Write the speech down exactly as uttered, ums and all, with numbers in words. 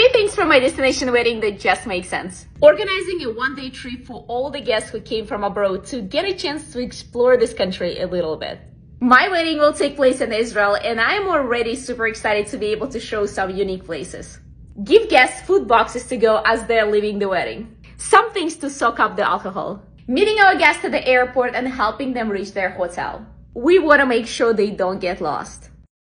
Three things from my destination wedding that just make sense. Organizing a one-day trip for all the guests who came from abroad to get a chance to explore this country a little bit. My wedding will take place in Israel, and I am already super excited to be able to show some unique places. Give guests food boxes to go as they're leaving the wedding. Some things to soak up the alcohol. Meeting our guests at the airport and helping them reach their hotel. We want to make sure they don't get lost.